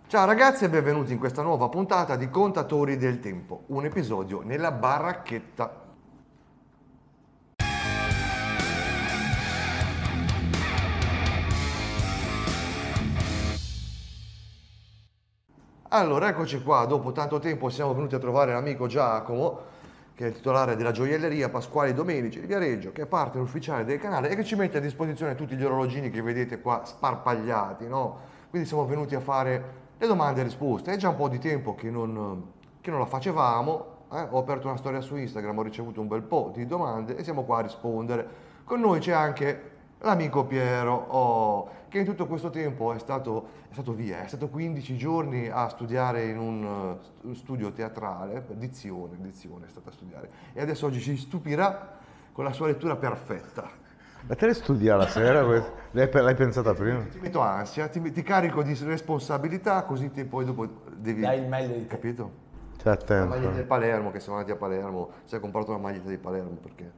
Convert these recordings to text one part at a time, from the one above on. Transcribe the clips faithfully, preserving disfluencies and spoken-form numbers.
Ciao ragazzi e benvenuti in questa nuova puntata di Contatori del Tempo, un episodio nella baracchetta. Allora, eccoci qua, dopo tanto tempo siamo venuti a trovare l'amico Giacomo, che è il titolare della gioielleria Pasquali Domenici di Viareggio, che è partner ufficiale del canale e che ci mette a disposizione tutti gli orologini che vedete qua sparpagliati, no? Quindi siamo venuti a fare le domande e risposte. È già un po' di tempo che non, che non la facevamo, eh? Ho aperto una storia su Instagram, ho ricevuto un bel po' di domande e siamo qua a rispondere. Con noi c'è anche l'amico Piero, oh, che in tutto questo tempo è stato, è stato via, è stato quindici giorni a studiare in un uh, studio teatrale, dizione, dizione è stata a studiare, e adesso oggi ci stupirà con la sua lettura perfetta. Ma te le studia la sera? L'hai, l'hai pensata prima? Ti metto ansia, ti, ti carico di responsabilità, così te poi dopo devi... Dai il meglio di te. Capito? C'è La maglietta attento. del Palermo, che siamo andati a Palermo, si è comprato una maglietta di Palermo, perché...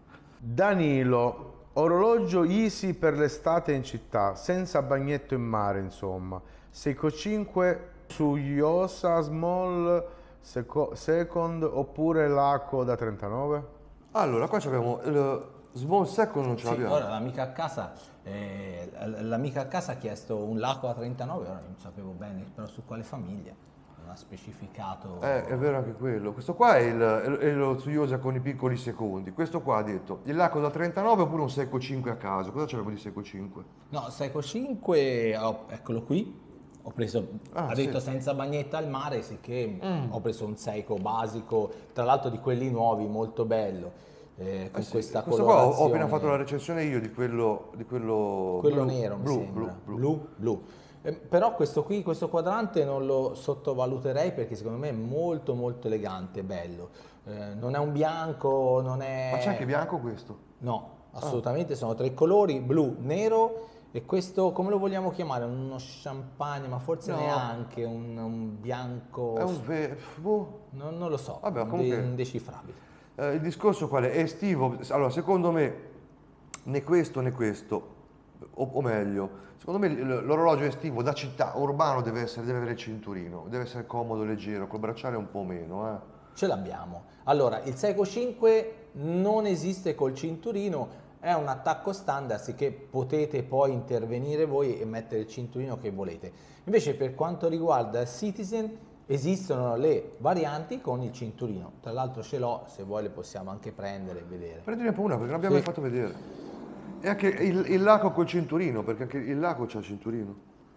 Danilo, orologio easy per l'estate in città, senza bagnetto in mare, insomma. Seiko cinque su Yosa Small seco, Second oppure l'Aco da trentanove? Allora, qua abbiamo il Small Second, non ce Sì, l'abbiamo. ora l'amica a casa, eh, l'amica a casa ha chiesto un Laco a trentanove, ora non sapevo bene, però su quale famiglia, non ha specificato. Eh, è vero anche quello. Questo qua è, il, è lo Tsuyosa con i piccoli secondi. Questo qua ha detto il Laco da trentanove oppure un Seiko cinque a caso. Cosa c'è di Seiko cinque? No, Seiko cinque, oh, eccolo qui, ho preso, Ah, ha sì. detto senza bagnetta al mare, sicché Mm. ho preso un Seiko basico, tra l'altro di quelli nuovi, molto bello, eh, con Eh sì, questa questo qua ho, colorazione. ho appena fatto la recensione io di quello, di quello, Quello blu, nero mi blu, sembra, blu, blu. blu, blu. Eh, però questo qui, questo quadrante non lo sottovaluterei perché secondo me è molto molto elegante, bello. Eh, non è un bianco, non è... Ma c'è anche bianco questo? No, assolutamente, sono tre colori, blu, nero e questo come lo vogliamo chiamare? Uno champagne, ma forse No. neanche un, un bianco... È un ve... boh. non, non lo so, Vabbè, un comunque- de- indecifrabile. Eh, il discorso qual è? È estivo. Allora, secondo me, né questo né questo, o, o meglio, secondo me l- l'orologio estivo da città, urbano, deve essere, deve avere il cinturino, deve essere comodo, leggero, col bracciale un po' meno, eh. Ce l'abbiamo. Allora, il Seiko cinque non esiste col cinturino, è un attacco standard che potete poi intervenire voi e mettere il cinturino che volete. Invece per quanto riguarda il Citizen esistono le varianti con il cinturino. Tra l'altro ce l'ho, se vuoi le possiamo anche prendere e vedere. Prendine un po' una perché non abbiamo Sì. mai fatto vedere. E anche il, il laco col cinturino, perché anche il laco c'ha il cinturino.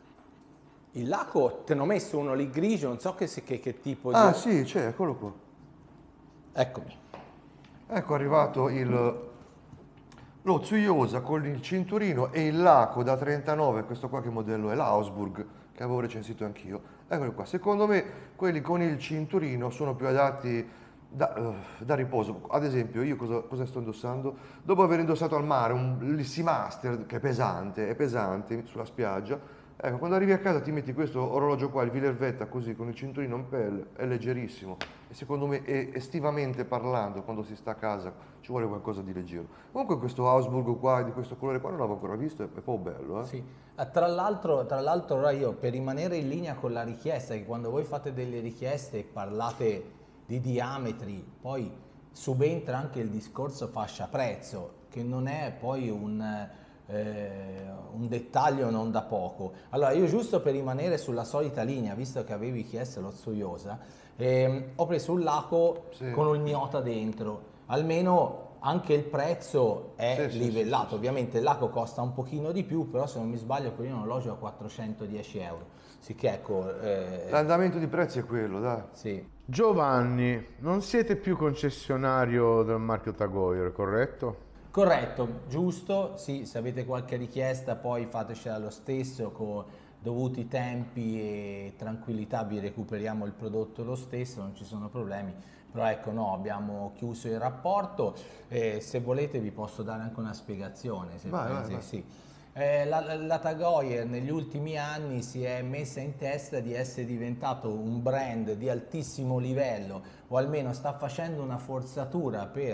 Il Laco, te ne ho messo uno lì grigio, non so che, che, che tipo Ah di... sì, c'è, eccolo qua. Eccomi. Ecco è arrivato il, lo Tsuyosa con il cinturino e il laco da trentanove, questo qua che modello è? L'Ausburg, che avevo recensito anch'io. Eccolo qua, secondo me quelli con il cinturino sono più adatti da, eh, da riposo. Ad esempio io cosa, cosa sto indossando? Dopo aver indossato al mare un Lissi Master che è pesante, è pesante sulla spiaggia, ecco, quando arrivi a casa ti metti questo orologio qua, il Vilervetta, così con il cinturino in pelle, è leggerissimo e secondo me è, estivamente parlando, quando si sta a casa ci vuole qualcosa di leggero. Comunque questo Augsburg qua, di questo colore qua non l'avevo ancora visto, è proprio bello, eh? Sì. Eh, Tra l'altro, tra l'altro ora io per rimanere in linea con la richiesta, che quando voi fate delle richieste e parlate di diametri, poi subentra anche il discorso fascia prezzo, che non è poi un, eh, un dettaglio non da poco. Allora io giusto per rimanere sulla solita linea, visto che avevi chiesto lo Tsuyosa, ehm, ho preso un Laco Sì. con un gnota dentro, almeno anche il prezzo è Sì, sì, livellato. sì, sì, sì. Ovviamente il Laco costa un pochino di più, però se non mi sbaglio quello è un orologio a quattrocentodieci euro. Sicché ecco, eh, L'andamento di prezzi è quello, dai. sì. Giovanni, non siete più concessionario del marchio Tagoyer, corretto? Corretto, giusto, sì, se avete qualche richiesta poi fatecela lo stesso, con dovuti tempi e tranquillità vi recuperiamo il prodotto lo stesso, non ci sono problemi, però ecco no, abbiamo chiuso il rapporto e se volete vi posso dare anche una spiegazione, se Vai, vai, pensi, vai. sì. Eh, la, la Tagoyer negli ultimi anni si è messa in testa di essere diventato un brand di altissimo livello, o almeno sta facendo una forzatura per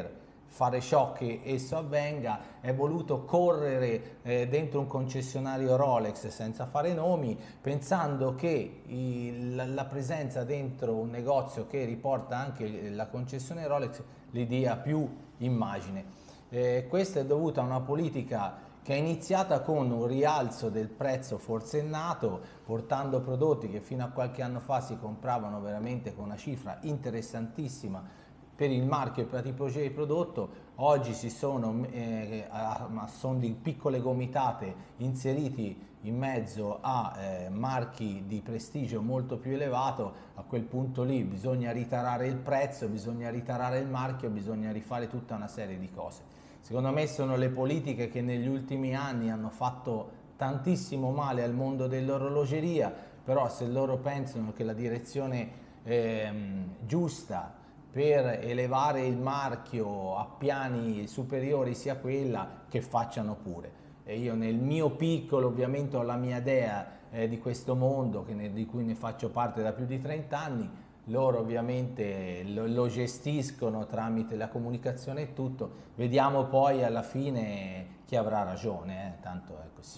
fare ciò che esso avvenga, è voluto correre eh, dentro un concessionario Rolex senza fare nomi, pensando che il, la presenza dentro un negozio che riporta anche la concessione Rolex gli dia più immagine. Eh, questo è dovuto a una politica che è iniziata con un rialzo del prezzo forsennato, portando prodotti che fino a qualche anno fa si compravano veramente con una cifra interessantissima per il marchio e per la tipologia di prodotto. Oggi si sono eh, a, a son di piccole gomitate inseriti in mezzo a eh, marchi di prestigio molto più elevato. A quel punto lì bisogna ritarare il prezzo, bisogna ritarare il marchio, bisogna rifare tutta una serie di cose. Secondo me sono le politiche che negli ultimi anni hanno fatto tantissimo male al mondo dell'orologeria, però se loro pensano che la direzione ehm, giusta per elevare il marchio a piani superiori sia quella, che facciano pure. E io nel mio piccolo ovviamente ho la mia idea eh, di questo mondo, che ne, di cui ne faccio parte da più di trenta anni, loro ovviamente lo, lo gestiscono tramite la comunicazione e tutto, vediamo poi alla fine chi avrà ragione, eh? Tanto è così.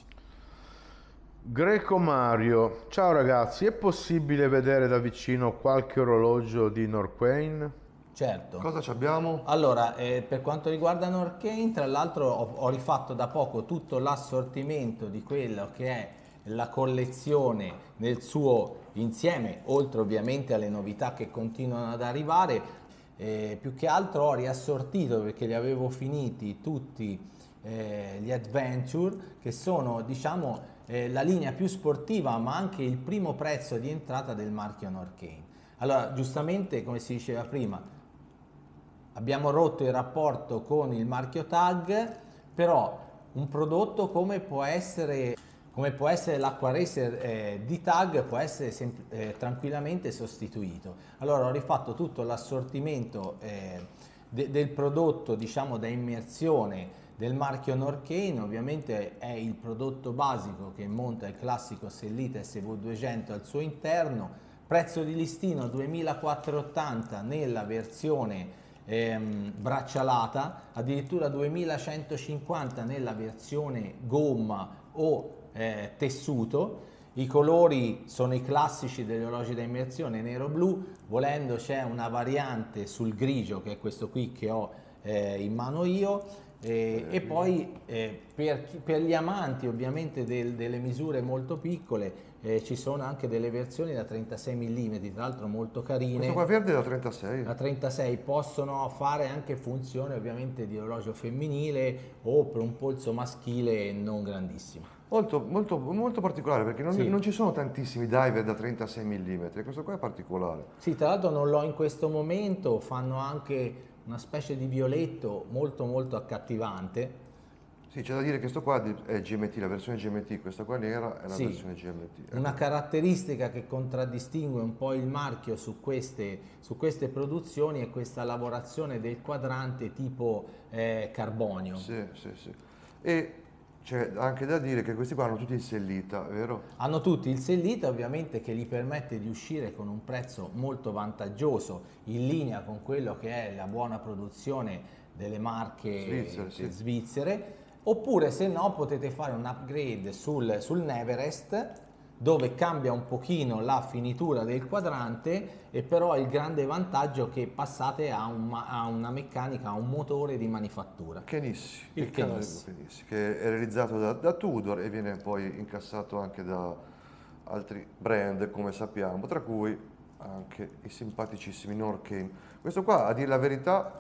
Greco Mario, ciao ragazzi, è possibile vedere da vicino qualche orologio di Norqain? Certo. Cosa ci abbiamo? Allora, eh, per quanto riguarda Norqain, tra l'altro ho, ho rifatto da poco tutto l'assortimento di quello che è la collezione nel suo insieme, oltre ovviamente alle novità che continuano ad arrivare. Eh, più che altro ho riassortito, perché li avevo finiti tutti eh, gli Adventure, che sono diciamo eh, la linea più sportiva, ma anche il primo prezzo di entrata del marchio Norqain. Allora, giustamente, come si diceva prima, abbiamo rotto il rapporto con il marchio Tag, però un prodotto come può essere, come può essere l'Aqua Racer eh, di Tag può essere eh, tranquillamente sostituito. Allora ho rifatto tutto l'assortimento eh, de del prodotto, diciamo, da immersione del marchio Norqain. Ovviamente è il prodotto basico che monta il classico Sellita S V duecento al suo interno, prezzo di listino duemilaquattrocentottanta nella versione Ehm, braccialata, addirittura duemilacentocinquanta nella versione gomma o eh, tessuto. I colori sono i classici degli orologi da immersione, nero-blu, volendo c'è una variante sul grigio, che è questo qui che ho eh, in mano io. Eh, e poi eh, per, per gli amanti ovviamente del, delle misure molto piccole eh, ci sono anche delle versioni da trentasei millimetri, tra l'altro molto carine. Questo qua verde è da trentasei. Da trentasei possono fare anche funzione ovviamente di orologio femminile o per un polso maschile non grandissimo. Molto, molto, molto particolare, perché non, Sì. non ci sono tantissimi diver da trentasei millimetri, questo qua è particolare. Sì, tra l'altro non l'ho in questo momento, fanno anche una specie di violetto molto molto accattivante. Sì, c'è da dire che sto qua è G M T, la versione G M T, questa qua nera è la Sì, versione G M T. una caratteristica che contraddistingue un po' il marchio su queste, su queste produzioni è questa lavorazione del quadrante tipo eh, carbonio. Sì, sì, sì. E c'è anche da dire che questi qua hanno tutti il Sellita, vero? Hanno tutti il Sellita, ovviamente, che gli permette di uscire con un prezzo molto vantaggioso, in linea con quello che è la buona produzione delle marche Svizzere, sì. svizzere. Oppure, se no, potete fare un upgrade sul, sul Neverest, dove cambia un pochino la finitura del quadrante, e però il grande vantaggio che passate a, un, a una meccanica, a un motore di manifattura. Kenissi, Il il canale Kenissi. Kenissi, che è realizzato da, da Tudor e viene poi incassato anche da altri brand, come sappiamo, tra cui anche i simpaticissimi Norqain. Questo qua, a dire la verità,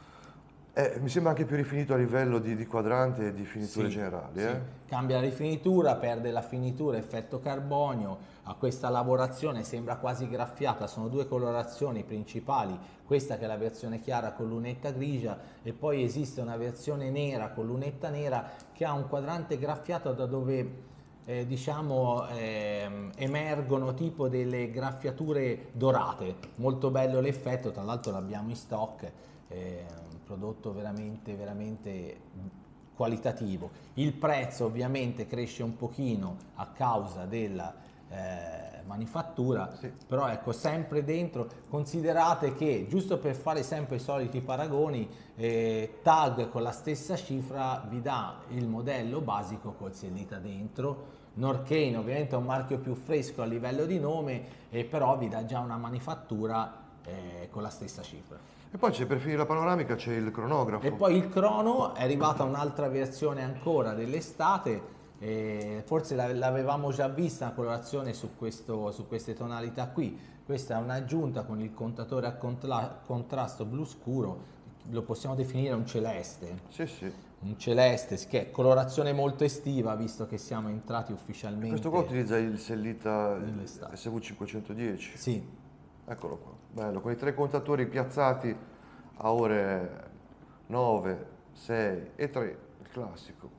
Eh, mi sembra anche più rifinito a livello di, di quadrante e di finiture Sì, generali. sì. Eh? Cambia la rifinitura, perde la finitura, effetto carbonio, ha questa lavorazione, sembra quasi graffiata. Sono due colorazioni principali, questa che è la versione chiara con lunetta grigia, e poi esiste una versione nera con lunetta nera che ha un quadrante graffiato da dove eh, diciamo eh, emergono tipo delle graffiature dorate. Molto bello l'effetto, tra l'altro l'abbiamo in stock. Eh, prodotto veramente veramente qualitativo. Il prezzo ovviamente cresce un pochino a causa della eh, manifattura, Sì. però ecco, sempre dentro, considerate che, giusto per fare sempre i soliti paragoni, eh, Tag con la stessa cifra vi dà il modello basico col sellita dentro. Norqain ovviamente è un marchio più fresco a livello di nome, eh, però vi dà già una manifattura eh, con la stessa cifra. E poi c'è, per finire la panoramica, c'è il cronografo. E poi il crono, è arrivata un'altra versione ancora dell'estate, eh, forse la- l'avevamo già vista una colorazione su, questo, su queste tonalità qui. Questa è un'aggiunta con il contatore a contla- contrasto blu scuro, lo possiamo definire un celeste. Sì, sì. Un celeste, che è colorazione molto estiva, visto che siamo entrati ufficialmente. Questo qua utilizza il sellita Nell'estate. S V cinquecentodieci. Sì, Eccolo qua, bello, con i tre contatori piazzati a ore nove, sei e tre, il classico.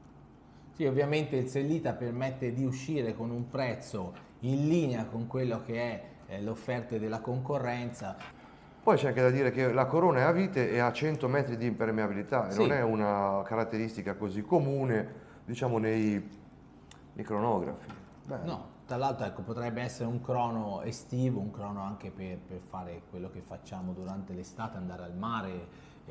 sì, ovviamente il sellita permette di uscire con un prezzo in linea con quello che è eh, l'offerta della concorrenza. Poi c'è anche da dire che la corona è a vite e ha cento metri di impermeabilità, e Sì. non è una caratteristica così comune, diciamo, nei, nei cronografi. Bello. No, tra l'altro ecco, potrebbe essere un crono estivo, un crono anche per, per fare quello che facciamo durante l'estate, andare al mare,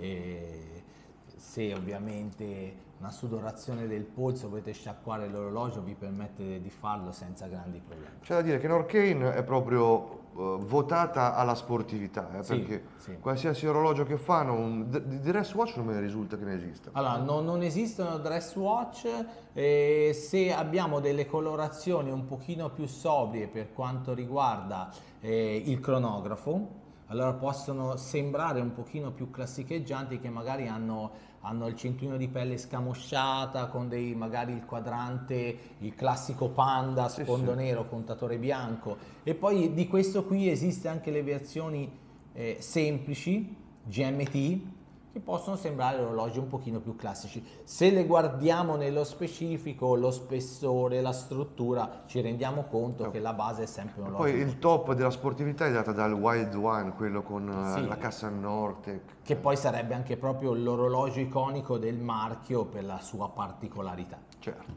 e se ovviamente una sudorazione del polso volete sciacquare l'orologio vi permette di farlo senza grandi problemi. C'è da dire che Norqain è proprio eh, votata alla sportività, eh, Sì, perché sì. qualsiasi orologio che fanno, un, di di dress watch non me ne risulta che ne esista. Allora, no- non esistono dress watch, eh, se abbiamo delle colorazioni un pochino più sobrie per quanto riguarda eh, il cronografo, allora possono sembrare un pochino più classicheggianti, che magari hanno, hanno il cinturino di pelle scamosciata con dei, magari il quadrante, il classico panda, Sì, sfondo sì. nero, contatore bianco. E poi di questo qui esiste anche le versioni eh, semplici, G M T, che possono sembrare orologi un pochino più classici. Se le guardiamo nello specifico, lo spessore, la struttura, ci rendiamo conto che la base è sempre un orologio. Poi il top della sportività è data dal Wild One, quello con eh, Sì. la cassa Nortec. Che poi sarebbe anche proprio l'orologio iconico del marchio per la sua particolarità. Certo.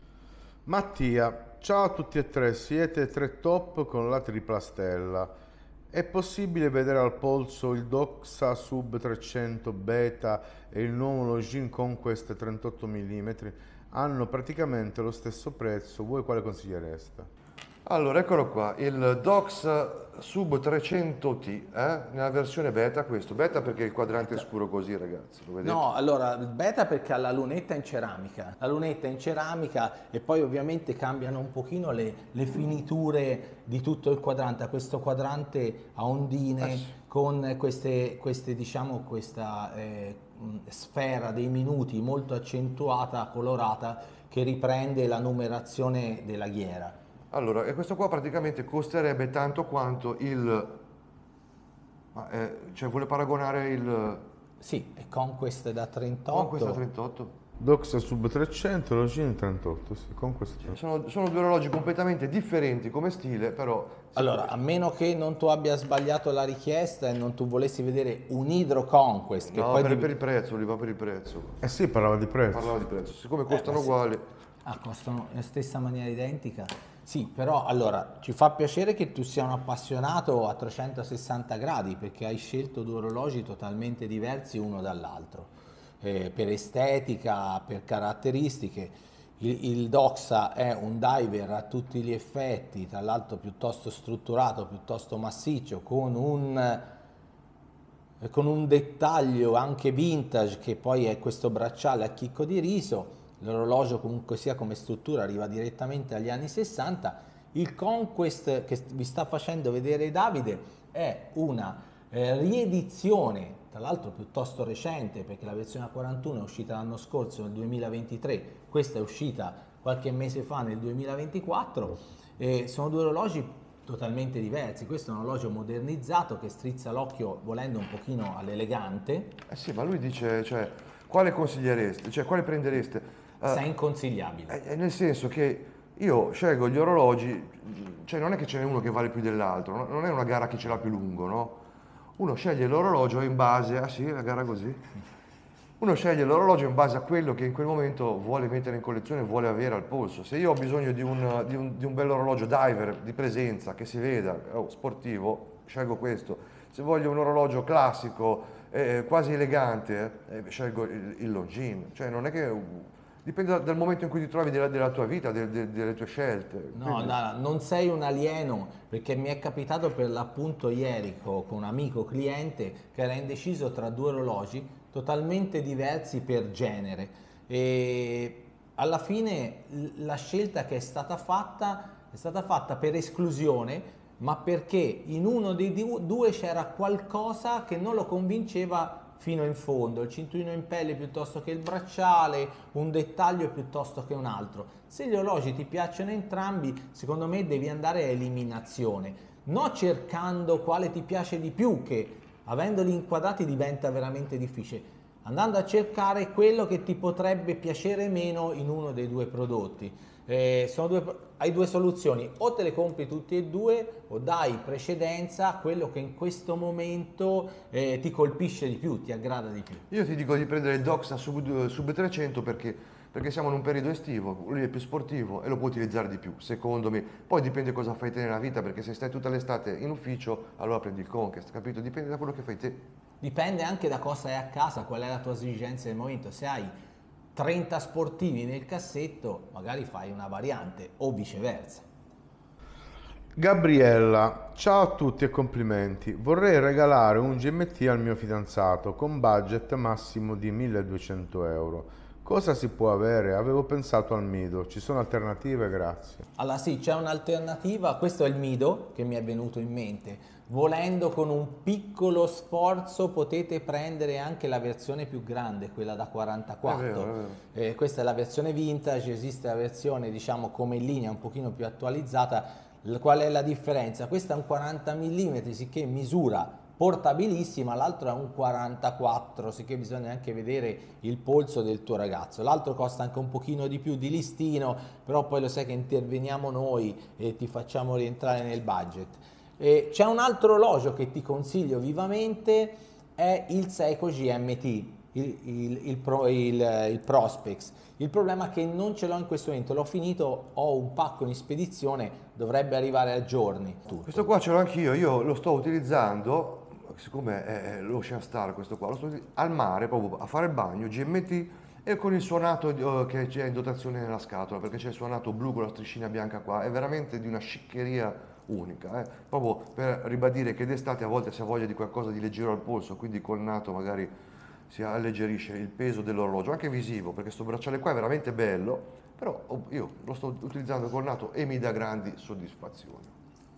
Mattia, ciao a tutti e tre, siete tre top con la tripla stella. È possibile vedere al polso il Doxa Sub trecento Beta e il nuovo Longines Conquest trentotto millimetri? Hanno praticamente lo stesso prezzo, voi quale consigliereste? Allora, eccolo qua, il Dox Sub trecento T, eh? Nella versione beta, questo. Beta perché il quadrante è scuro così, ragazzi, lo vedete? No, allora, il beta perché ha la lunetta in ceramica, la lunetta in ceramica, e poi ovviamente cambiano un pochino le, le finiture di tutto il quadrante. Ha questo quadrante a ondine Eh sì. con queste, queste, diciamo, questa eh, mh, sfera dei minuti molto accentuata, colorata, che riprende la numerazione della ghiera. Allora, e questo qua praticamente costerebbe tanto quanto il... Ma, eh, cioè, vuole paragonare il... Sì, è Conquest da trentotto. Conquest trentotto? Doxa Sub trecento, Longines trentotto, sì, con questo. Sono, sono due orologi completamente differenti come stile, però... Allora, a meno che non tu abbia sbagliato la richiesta e non tu volessi vedere un Hydro Conquest, che No, poi per, div- per il prezzo, li va per il prezzo. Eh sì, parlava di prezzo. Parlava di prezzo. Siccome costano ma sì. uguali... Ah, costano nella stessa maniera identica? Sì, però allora ci fa piacere che tu sia un appassionato a trecentosessanta gradi, perché hai scelto due orologi totalmente diversi uno dall'altro, eh, per estetica, per caratteristiche. Il, il Doxa è un diver a tutti gli effetti, tra l'altro piuttosto strutturato, piuttosto massiccio, con un, con un dettaglio anche vintage, che poi è questo bracciale a chicco di riso. L'orologio comunque sia come struttura arriva direttamente agli anni sessanta. Il Conquest che vi sta facendo vedere Davide è una eh, riedizione, tra l'altro piuttosto recente, perché la versione A quarantuno è uscita l'anno scorso nel duemilaventitré, questa è uscita qualche mese fa nel duemilaventiquattro, e sono due orologi totalmente diversi. Questo è un orologio modernizzato che strizza l'occhio volendo un pochino all'elegante. Eh sì, ma lui dice, cioè, quale consigliereste? Cioè, quale prendereste? Eh, È inconsigliabile. eh, nel senso che io scelgo gli orologi, cioè non è che ce n'è uno che vale più dell'altro, no? Non è una gara che ce l'ha più lungo, no? Uno sceglie l'orologio in base, ah sì, la gara così. Uno sceglie l'orologio in base a quello che in quel momento vuole mettere in collezione, vuole avere al polso. Se io ho bisogno di un, di un, di un bell'orologio diver, di presenza, che si veda, oh, sportivo, scelgo questo. Se voglio un orologio classico, eh, quasi elegante, eh, scelgo il, il Longines. Cioè non è che... Dipende dal, dal momento in cui ti trovi della, della tua vita, de, de, delle tue scelte. No, Quindi... no, non sei un alieno, perché mi è capitato per l'appunto ieri con un amico cliente che era indeciso tra due orologi totalmente diversi per genere e alla fine la scelta che è stata fatta è stata fatta per esclusione, ma perché in uno dei due c'era qualcosa che non lo convinceva fino in fondo, il cinturino in pelle piuttosto che il bracciale, un dettaglio piuttosto che un altro. Se gli orologi ti piacciono entrambi, secondo me devi andare a eliminazione, non cercando quale ti piace di più, che avendoli inquadrati diventa veramente difficile, andando a cercare quello che ti potrebbe piacere meno in uno dei due prodotti. Eh, sono due, hai due soluzioni: o te le compri tutti e due o dai precedenza a quello che in questo momento eh, ti colpisce di più, ti aggrada di più. Io ti dico di prendere il Doxa Sub, Sub trecento perché, perché siamo in un periodo estivo, lui è più sportivo e lo puoi utilizzare di più, secondo me. Poi dipende cosa fai te nella vita, perché se stai tutta l'estate in ufficio, allora prendi il Conquest, capito? Dipende da quello che fai te. Dipende anche da cosa hai a casa, qual è la tua esigenza del momento. Se hai trenta sportivi nel cassetto, magari fai una variante o viceversa. Gabriella, ciao a tutti e complimenti. Vorrei regalare un G M T al mio fidanzato con budget massimo di milleduecento euro. Cosa si può avere? Avevo pensato al Mido. Ci sono alternative? Grazie. Allora sì, c'è un'alternativa. Questo è il Mido che mi è venuto in mente. Volendo, con un piccolo sforzo potete prendere anche la versione più grande, quella da quarantaquattro. È vero, è vero. Eh, questa è la versione vintage, esiste la versione diciamo come in linea un pochino più attualizzata. Qual è la differenza? Questa è un quaranta millimetri, sicché misura portabilissima, l'altro è un quarantaquattro, sicché bisogna anche vedere il polso del tuo ragazzo. L'altro costa anche un pochino di più di listino, però poi lo sai che interveniamo noi e ti facciamo rientrare nel budget. E c'è un altro orologio che ti consiglio vivamente, è il Seiko G M T, il, il, il, Pro, il, il Prospex. Il problema è che non ce l'ho in questo momento, l'ho finito, ho un pacco in spedizione, dovrebbe arrivare a giorni. Tutto. Questo qua ce l'ho anch'io, io lo sto utilizzando, siccome è l'Ocean Star questo qua, lo sto al mare proprio a fare il bagno, G M T, e con il suonato che c'è in dotazione nella scatola, perché c'è il suonato blu con la striscina bianca qua, è veramente di una sciccheria unica, eh? Proprio per ribadire che d'estate a volte si ha voglia di qualcosa di leggero al polso, quindi col nato magari si alleggerisce il peso dell'orologio, anche visivo, perché questo bracciale qua è veramente bello, però io lo sto utilizzando col nato e mi dà grandi soddisfazioni.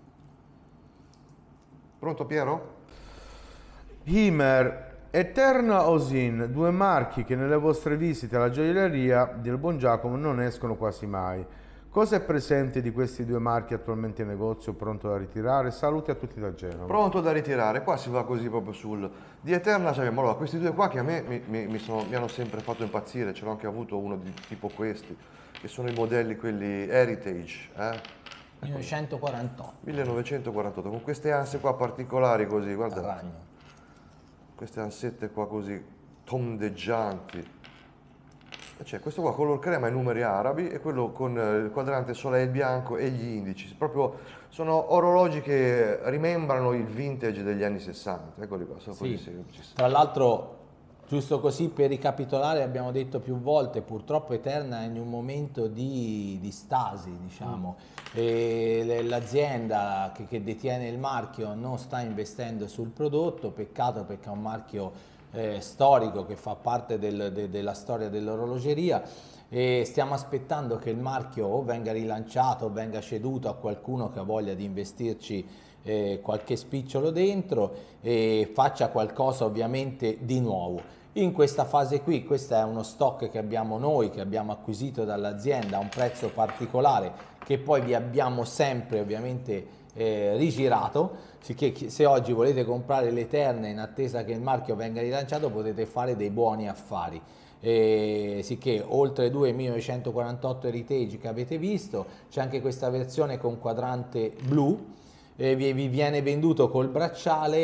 Pronto Piero? Himer, Eterna Osin, due marchi che nelle vostre visite alla gioielleria del Buon Giacomo non escono quasi mai. Cosa è presente di questi due marchi attualmente in negozio, pronto da ritirare? Saluti a tutti da Genova. Pronto da ritirare, qua si va così proprio sul... Di Eterna abbiamo allora, questi due qua che a me mi, mi, mi, sono, mi hanno sempre fatto impazzire, ce l'ho anche avuto uno di tipo questi, che sono i modelli quelli Heritage, eh? millenovecentoquarantotto. millenovecentoquarantotto, con queste anse qua particolari così, guarda. Ragno. Queste ansette qua così tondeggianti. C'è questo qua color crema e numeri arabi e quello con il quadrante soleil bianco e gli indici. Proprio sono orologi che rimembrano il vintage degli anni sessanta. Eccoli qua, sono così Sì. semplici. Tra l'altro, giusto così per ricapitolare, abbiamo detto più volte, purtroppo Eterna è in un momento di, di stasi, diciamo, e l'azienda che, che detiene il marchio non sta investendo sul prodotto, peccato perché è un marchio eh, storico che fa parte del, de, della storia dell'orologeria, e stiamo aspettando che il marchio o venga rilanciato o venga ceduto a qualcuno che ha voglia di investirci eh, qualche spicciolo dentro e faccia qualcosa ovviamente di nuovo. In questa fase qui, questo è uno stock che abbiamo noi, che abbiamo acquisito dall'azienda a un prezzo particolare, che poi vi abbiamo sempre ovviamente eh, rigirato, sicché se oggi volete comprare l'Eterna in attesa che il marchio venga rilanciato potete fare dei buoni affari. Eh, sicché oltre ai due millenovecentoquarantotto Heritage che avete visto, c'è anche questa versione con quadrante blu, eh, vi, vi viene venduto col bracciale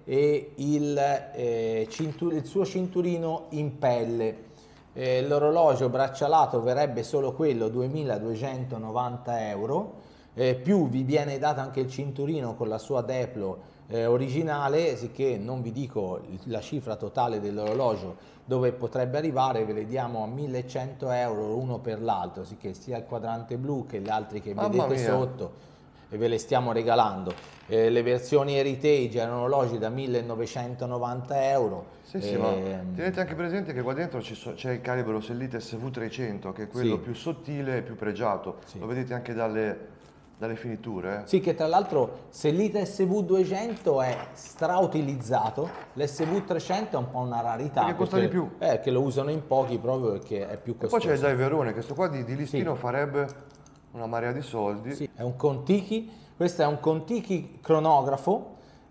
e il, eh, cintur- il suo cinturino in pelle. Eh, l'orologio braccialato verrebbe solo quello, duemiladuecentonovanta euro, eh, più vi viene dato anche il cinturino con la sua Deplo eh, originale, sicché non vi dico la cifra totale dell'orologio dove potrebbe arrivare, ve le diamo a millecento euro uno per l'altro, sicché sia il quadrante blu che gli altri che Mamma vedete mia. sotto, e ve le stiamo regalando. Eh, le versioni Heritage erano orologi da millenovecentonovanta euro. Sì, sì, ma Ehm, tenete anche presente che qua dentro ci so- c'è il calibro Sellite S V trecento, che è quello Sì. più sottile e più pregiato. Sì. Lo vedete anche dalle, dalle finiture. Eh? Sì, che tra l'altro se l'I S V duecento è strautilizzato, l'S V trecento è un po' una rarità. Perché costa di più. Eh, che lo usano in pochi proprio perché è più E poi costoso. c'è il Diverone, che questo qua di, di listino Sì. farebbe una marea di soldi. Sì, è un Contiki, questo è un Contiki cronografo,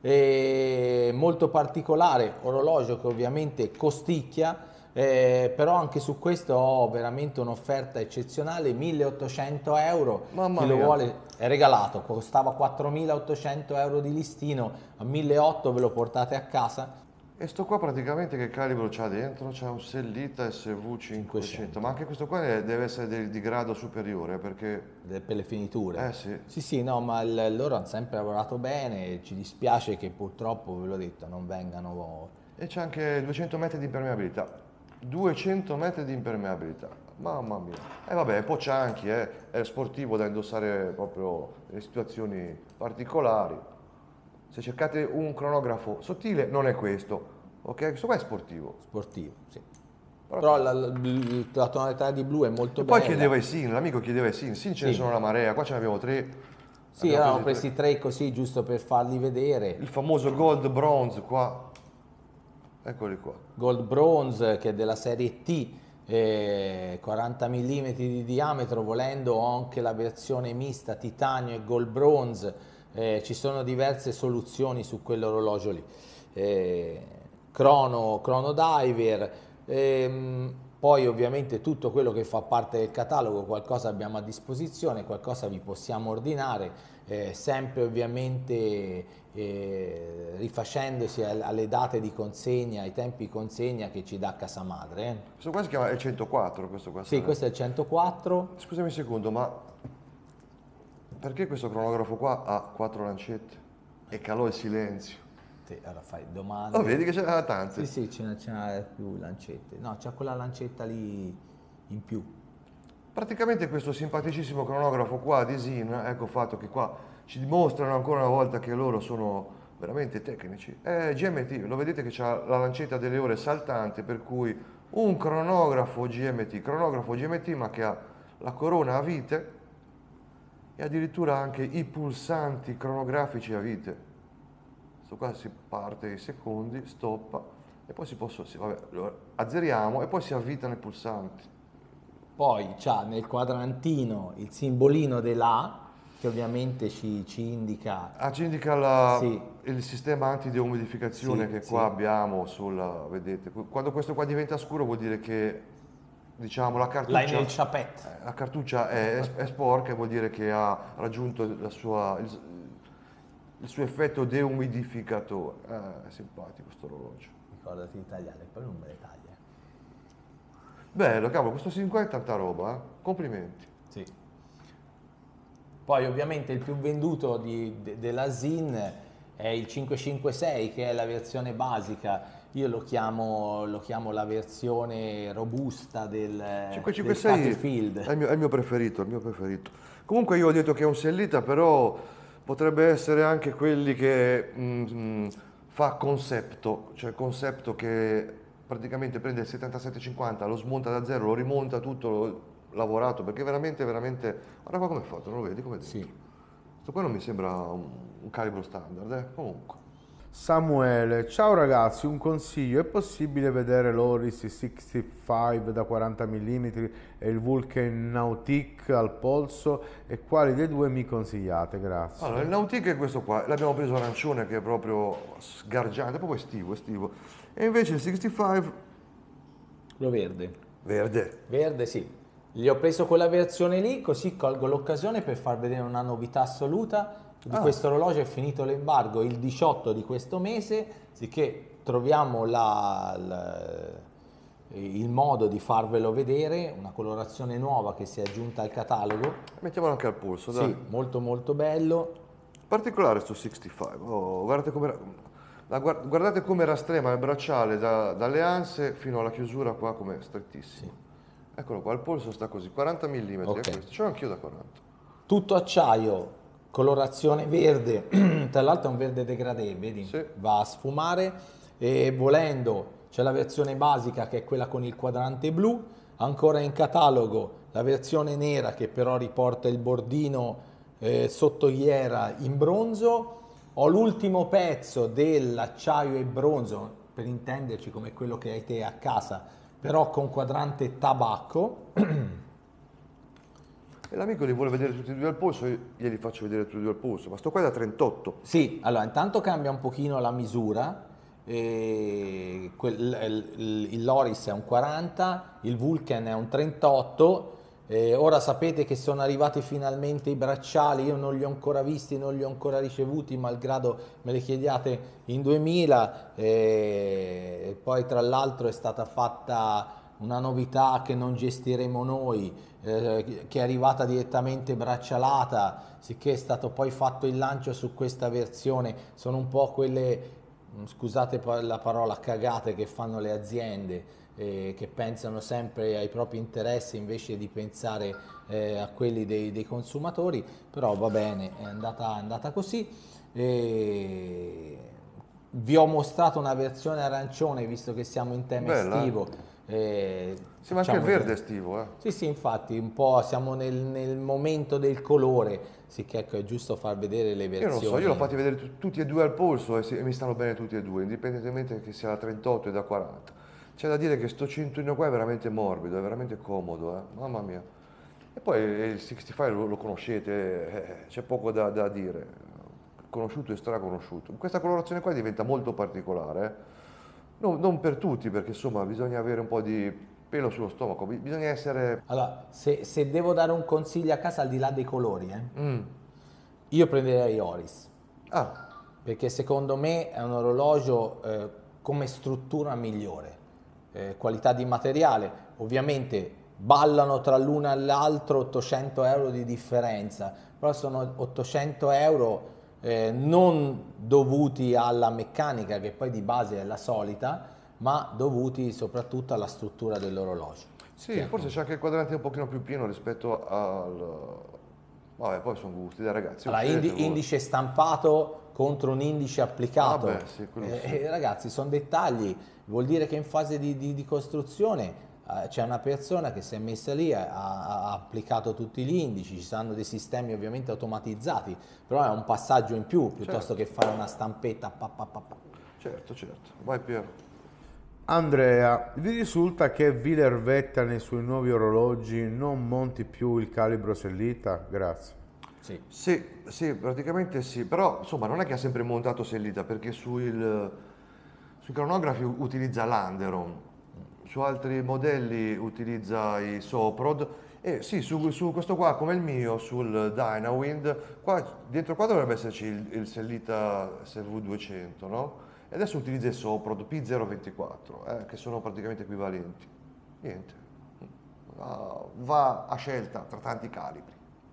eh, molto particolare, orologio che ovviamente costicchia, eh, però anche su questo ho veramente un'offerta eccezionale, milleottocento euro. Mamma Chi lo mia. vuole è regalato, costava quattromilaottocento euro di listino, a milleottocento ve lo portate a casa. E sto qua praticamente che calibro c'ha dentro? C'è un Sellita S V cinquecento, ma anche questo qua deve essere del- di grado superiore, perché... de- per le finiture. Eh sì. Sì, sì, no, ma il- loro hanno sempre lavorato bene, ci dispiace che purtroppo, ve l'ho detto, non vengano... E c'è anche duecento metri di impermeabilità. duecento metri di impermeabilità. Mamma mia. E vabbè, poi c'è anche, eh, è sportivo da indossare proprio in situazioni particolari. Se cercate un cronografo sottile, non è questo, ok? Questo qua è sportivo. Sportivo, sì. Però la, la- la tonalità di blu è molto E poi bella. chiedeva i SIN, l'amico chiedeva i SIN. SIN ce ne Sì. sono una marea, qua ce ne abbiamo tre. Sì, Abbiamo avevamo presi presi tre così giusto per farli vedere. Il famoso gold bronze qua. Eccoli qua. Gold Bronze che è della serie T, eh, quaranta millimetri di diametro, volendo ho anche la versione mista titanio e Gold Bronze. Eh, ci sono diverse soluzioni su quell'orologio lì. Eh, Chrono, Chrono Diver, ehm, poi ovviamente tutto quello che fa parte del catalogo, qualcosa abbiamo a disposizione, qualcosa vi possiamo ordinare, eh, sempre ovviamente eh, rifacendosi al- alle date di consegna, ai tempi di consegna che ci dà casa madre. eh. Questo qua si chiama è centoquattro, questo qua. Sì, sarà. questo è il centoquattro. Scusami un secondo, ma perché questo cronografo qua ha quattro lancette e calò il silenzio? Sì, allora fai domande. Oh, vedi che ce n'ha tante. Sì, sì, ce n'è, ce n'è più lancette. No, c'è quella lancetta lì in più. Praticamente questo simpaticissimo cronografo qua di Zin, ecco fatto che qua ci dimostrano ancora una volta che loro sono veramente tecnici. È G M T, lo vedete che c'ha la lancetta delle ore saltante, per cui un cronografo G M T, cronografo G M T ma che ha la corona a vite e addirittura anche i pulsanti cronografici a vite. Questo qua si parte i secondi, stoppa e poi si possono, sì, vabbè, lo azzeriamo e poi si avvitano i pulsanti. Poi c'ha nel quadrantino il simbolino dell'A, che ovviamente ci, ci indica... Ah, ci indica la- Sì. il sistema antideumidificazione Sì, che sì. qua abbiamo sulla, vedete, quando questo qua diventa scuro vuol dire che, diciamo, la cartuccia, L'hai nel ciapetto. eh, la cartuccia è, è sporca e vuol dire che ha raggiunto la sua, il, il suo effetto deumidificatore. Eh, è simpatico questo orologio. Ricordati di tagliare, poi non me le taglia. Bello, cavolo, questo cinque è tanta roba, eh? Complimenti. Sì. Poi ovviamente il più venduto di- de- della Zin è il cinquecentocinquantasei, che è la versione basica. Io lo chiamo, lo chiamo la versione robusta del, del cinquecentocinquantasei Battlefield. è il, mio, è il mio preferito, è il mio preferito. Comunque io ho detto che è un Sellita, però potrebbe essere anche quelli che mm, mm, fa concepto, cioè concepto che praticamente prende il settantasette cinquanta, lo smonta da zero, lo rimonta tutto lo- lavorato, perché veramente, veramente... Guarda qua come è fatto, non lo vedi? Come dentro? Sì. Questo qua non mi sembra un, un calibro standard, eh? Comunque. Samuele, ciao ragazzi, un consiglio, è possibile vedere l'Oris sessantacinque da quaranta millimetri e il Vulcan Nautic al polso e quali dei due mi consigliate? Grazie. Allora, il Nautic è questo qua, l'abbiamo preso arancione che è proprio sgargiante, è proprio estivo, estivo. E invece il sessantacinque Quello verde. verde. Verde sì. Gli ho preso quella versione lì, così colgo l'occasione per far vedere una novità assoluta. di Ah. questo orologio è finito l'embargo il diciotto di questo mese, sicché troviamo la, la, il modo di farvelo vedere, una colorazione nuova che si è aggiunta al catalogo. Mettiamolo anche al polso, dai. Sì, molto molto bello. Particolare sto sessantacinque, oh, guardate come la guard- guardate come rastrema il bracciale da- dalle anse fino alla chiusura qua, come strettissimo. Eccolo qua, il polso sta così, quaranta millimetri, Ok. è questo, ce l'ho anch'io da quaranta. Tutto acciaio, colorazione verde, tra l'altro è un verde degradé, vedi? Sì. Va a sfumare e volendo c'è la versione basica che è quella con il quadrante blu, ancora in catalogo la versione nera che però riporta il bordino eh, sottoghiera in bronzo. Ho l'ultimo pezzo dell'acciaio e bronzo, per intenderci come quello che hai te a casa, però con quadrante tabacco. E l'amico li vuole vedere tutti e due al polso, io glieli faccio vedere tutti e due al polso, ma sto qua è da trentotto. Sì, allora intanto cambia un pochino la misura, e quel- il, il Loris è un quaranta, il Vulcan è un trentotto, e ora sapete che sono arrivati finalmente i bracciali, io non li ho ancora visti, non li ho ancora ricevuti, malgrado me li chiediate in duemila, e poi tra l'altro è stata fatta una novità che non gestiremo noi, eh, che è arrivata direttamente braccialata, sicché è stato poi fatto il lancio su questa versione. Sono un po' quelle, scusate la parola, cagate che fanno le aziende, eh, che pensano sempre ai propri interessi invece di pensare eh, a quelli dei, dei consumatori, però va bene, è andata, è andata così. E vi ho mostrato una versione arancione, visto che siamo in tema Bella, eh? estivo. Eh, Sì, ma anche il facciamo verde è vedere. estivo, eh. Sì, sì, infatti, un po' siamo nel, nel momento del colore, sì che ecco, è giusto far vedere le Io versioni. non so, io l'ho fatti vedere tu- tutti e due al polso e, si- e mi stanno bene tutti e due, indipendentemente che sia da trentotto e da quaranta. C'è da dire che sto cinturino qua è veramente morbido, è veramente comodo, eh? Mamma mia. E poi il sessantacinque lo, lo conoscete, eh, c'è poco da, da dire, conosciuto e straconosciuto. Questa colorazione qua diventa molto particolare, eh. Non, non per tutti, perché insomma bisogna avere un po' di pelo sullo stomaco, bi- bisogna essere... Allora, se, se devo dare un consiglio a casa al di là dei colori, eh, Mm. io prenderei Oris, Ah, perché secondo me è un orologio eh, come struttura migliore, eh, qualità di materiale, ovviamente ballano tra l'uno e l'altro ottocento euro di differenza, però sono ottocento euro eh, non dovuti alla meccanica, che poi di base è la solita, ma dovuti soprattutto alla struttura dell'orologio. sì, Che è forse c'è anche il quadrante un pochino più pieno rispetto al... Vabbè, poi sono gusti dai ragazzi. Allora, scegliete indi- voi. indice stampato contro un indice applicato. Ah beh, sì, quello Eh, sì. eh, ragazzi, sono dettagli, vuol dire che in fase di, di- di costruzione eh, c'è una persona che si è messa lì, ha, ha applicato tutti gli indici, ci saranno dei sistemi ovviamente automatizzati, però è un passaggio in più piuttosto che fare una stampetta. Pa, pa, pa, pa. Certo, certo. Vai Piero. Andrea, vi risulta che Willer Vetta nei suoi nuovi orologi non monti più il calibro sellita? Grazie. Sì. Sì, sì, praticamente sì, però insomma non è che ha sempre montato sellita, perché sul, sui cronografi utilizza l'Anderon, su altri modelli utilizza i Soprod, e sì, su, su questo qua come il mio, sul Dynawind, qua, dentro qua dovrebbe esserci il, il sellita S V duecento, no? E adesso utilizza il Soprod P zero ventiquattro, eh, che sono praticamente equivalenti. Niente, va, va a scelta tra tanti calibri.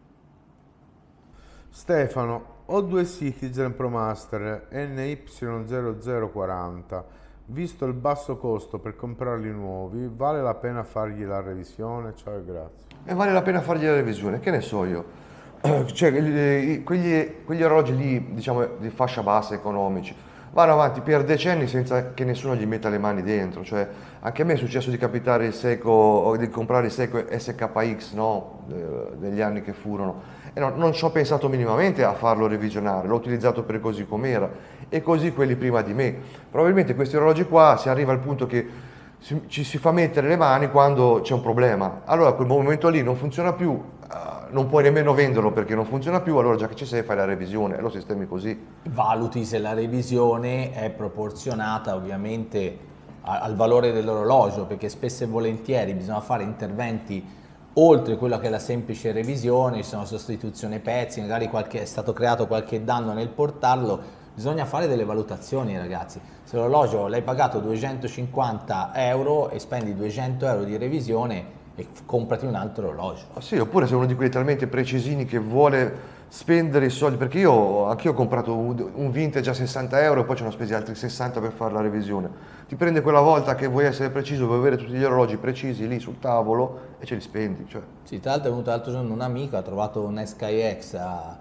Stefano, ho due Citizen ProMaster N Y zero zero quaranta. Visto il basso costo per comprarli nuovi, vale la pena fargli la revisione? Ciao e grazie. E vale la pena fargli la revisione, che ne so io. Cioè, i- quegli, quegli orologi lì, diciamo, di fascia bassa, economici, vanno avanti per decenni senza che nessuno gli metta le mani dentro. Cioè, anche a me è successo di capitare il Seiko, o di comprare il Seiko S K X, no? Eh, negli anni che furono. E no, non ci ho pensato minimamente a farlo revisionare, l'ho utilizzato per così com'era. E così quelli prima di me. Probabilmente questi orologi qua si arriva al punto che si- ci si fa mettere le mani quando c'è un problema. Allora a quel momento lì non funziona più, eh, non puoi nemmeno venderlo perché non funziona più, allora già che ci sei fai la revisione e lo sistemi così. Valuti se la revisione è proporzionata ovviamente a- al valore dell'orologio, perché spesso e volentieri bisogna fare interventi oltre quello che è la semplice revisione, ci sono sostituzioni pezzi, magari qualche, è stato creato qualche danno nel portarlo, bisogna fare delle valutazioni ragazzi. Se l'orologio l'hai pagato duecentocinquanta euro e spendi duecento euro di revisione, e comprati un altro orologio. Ah, sì, oppure sei uno di quelli talmente precisini che vuole spendere i soldi, perché io anch'io ho comprato un, un vintage a sessanta euro e poi ce ne ho spesi altri sessanta per fare la revisione. Ti prende quella volta che vuoi essere preciso, vuoi avere tutti gli orologi precisi lì sul tavolo e ce li spendi. Cioè. Sì, tra l'altro è venuto l'altro giorno un amico, ha trovato un Skyx a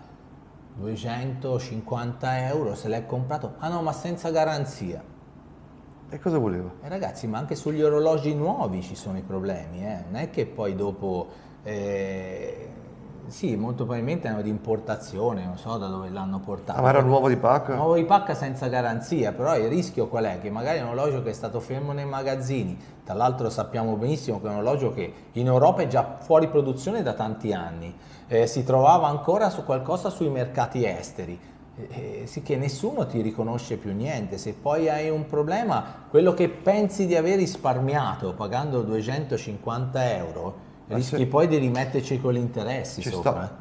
duecentocinquanta euro, se l'è comprato, ah no, ma senza garanzia. E cosa voleva? Eh ragazzi, ma anche sugli orologi nuovi ci sono i problemi, eh? Non è che poi dopo, eh, sì, molto probabilmente erano di importazione, non so da dove l'hanno portato. Ah, ma era nuovo di pacca? Nuovo di pacca senza garanzia, però il rischio qual è? Che magari è un orologio che è stato fermo nei magazzini, tra l'altro sappiamo benissimo che è un orologio che in Europa è già fuori produzione da tanti anni, eh, si trovava ancora su qualcosa sui mercati esteri. Eh, sì, che nessuno ti riconosce più niente. Se poi hai un problema, quello che pensi di aver risparmiato pagando duecentocinquanta euro, Ma rischi se... poi di rimetterci con gli interessi Ci sopra. sta.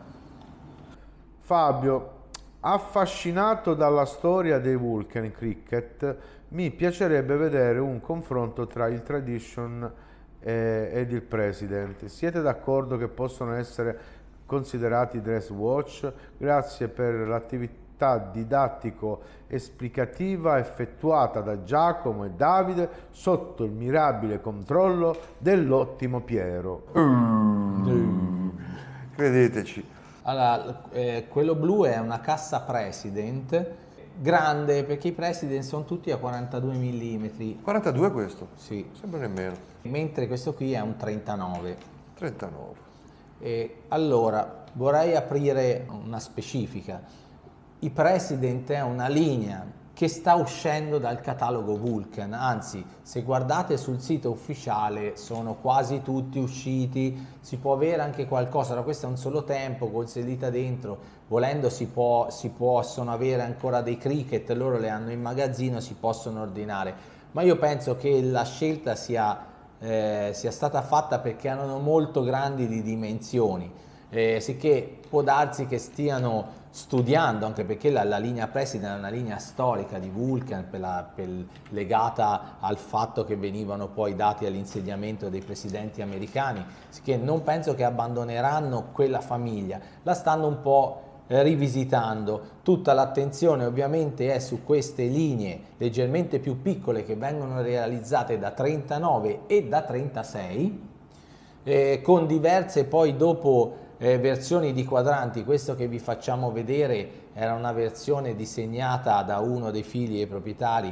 Fabio, affascinato dalla storia dei Vulcan Cricket, mi piacerebbe vedere un confronto tra il Tradition eh, ed il President. Siete d'accordo che possono essere considerati dress watch? Grazie per l'attività didattico-esplicativa effettuata da Giacomo e Davide sotto il mirabile controllo dell'ottimo Piero. Mm. Credeteci. Allora, eh, quello blu è una cassa President grande, perché i President sono tutti a quarantadue millimetri. quarantadue questo? Sì. Sembra nemmeno. Mentre questo qui è un trentanove. trentanove. E allora, vorrei aprire una specifica. I President è una linea che sta uscendo dal catalogo Vulcan, anzi, se guardate sul sito ufficiale sono quasi tutti usciti, si può avere anche qualcosa, da questo è un solo tempo, col sedita dentro, volendo si, può, si possono avere ancora dei Cricket, loro le hanno in magazzino, si possono ordinare, ma io penso che la scelta sia, eh, sia stata fatta perché erano molto grandi di dimensioni, eh, sicché può darsi che stiano studiando, anche perché la, la linea President è una linea storica di Vulcan per la, per, legata al fatto che venivano poi dati all'insediamento dei presidenti americani, che non penso che abbandoneranno quella famiglia, la stanno un po' eh, rivisitando. Tutta l'attenzione ovviamente è su queste linee leggermente più piccole che vengono realizzate da trentanove e da trentasei, eh, con diverse poi dopo Eh, versioni di quadranti. Questo che vi facciamo vedere era una versione disegnata da uno dei figli dei proprietari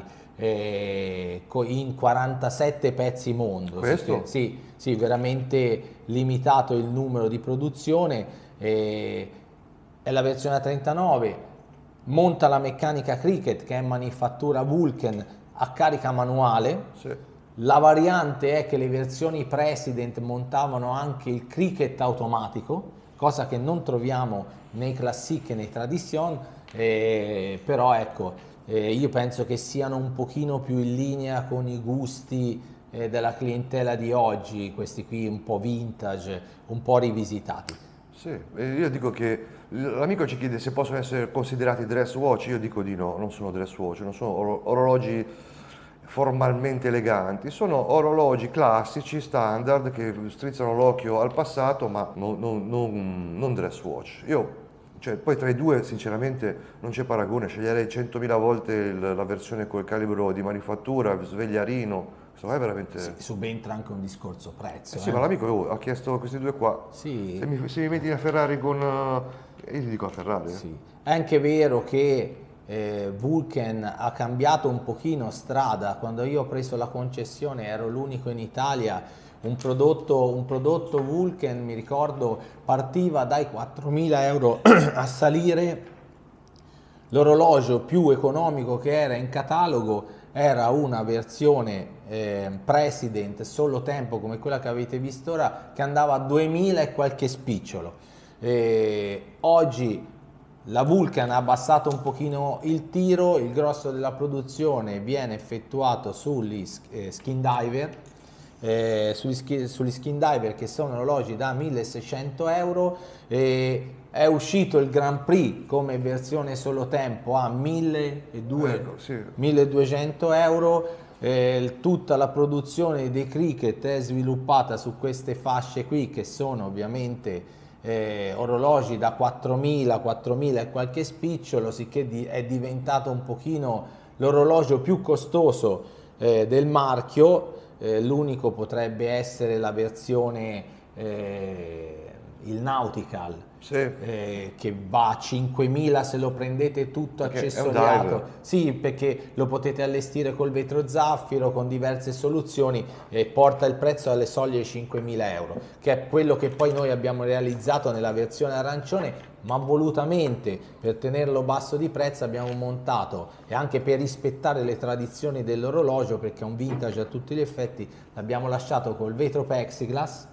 eh, in quarantasette pezzi mondo. Questo? Sì, sì, veramente limitato il numero di produzione, eh, è la versione a trentanove, monta la meccanica Cricket che è manifattura Vulcan a carica manuale. Sì. La variante è che le versioni President montavano anche il Cricket automatico, cosa che non troviamo nei Classic e nei Tradition, eh, però ecco, eh, io penso che siano un pochino più in linea con i gusti eh, della clientela di oggi, questi qui un po' vintage, un po' rivisitati. Sì, io dico che l'amico ci chiede se possono essere considerati dress watch, io dico di no, non sono dress watch, non sono or orologi formalmente eleganti, sono orologi classici, standard, che strizzano l'occhio al passato, ma non, non, non, non dress watch. Io, cioè, poi tra i due sinceramente non c'è paragone, sceglierei centomila volte il, la versione col calibro di manifattura, svegliarino, questo è veramente... Sì, subentra anche un discorso prezzo. Eh sì, eh. ma l'amico oh, ha chiesto questi due qua, Sì. se, mi, se mi metti a Ferrari con... Uh, io ti dico a Ferrari. Eh. Sì. È anche vero che Eh, Vulcan ha cambiato un pochino strada. Quando io ho preso la concessione ero l'unico in Italia, un prodotto, un prodotto Vulcan, mi ricordo, partiva dai quattromila euro a salire. L'orologio più economico che era in catalogo era una versione eh, President solo tempo come quella che avete visto ora, che andava a duemila e qualche spicciolo. Eh, oggi la Vulcan ha abbassato un pochino il tiro, il grosso della produzione viene effettuato sugli eh, Skin Diver, eh, sugli, ski, sugli skin diver, che sono orologi da milleseicento euro. Eh, è uscito il Grand Prix come versione solo tempo a milleduecento, Ecco, sì. milleduecento euro. Eh, tutta la produzione dei cricket è sviluppata su queste fasce qui, che sono ovviamente eh, orologi da quattromila, quattromila e qualche spicciolo, sicché di, è diventato un pochino l'orologio più costoso eh, del marchio. Eh, l'unico potrebbe essere la versione eh, il Nautical, Sì. eh, che va a cinquemila se lo prendete tutto Perché è un accessoriato. diver. Sì, perché lo potete allestire col vetro zaffiro, con diverse soluzioni, e porta il prezzo alle soglie di cinquemila euro, che è quello che poi noi abbiamo realizzato nella versione arancione, ma volutamente per tenerlo basso di prezzo abbiamo montato, e anche per rispettare le tradizioni dell'orologio, perché è un vintage a tutti gli effetti, l'abbiamo lasciato col vetro plexiglass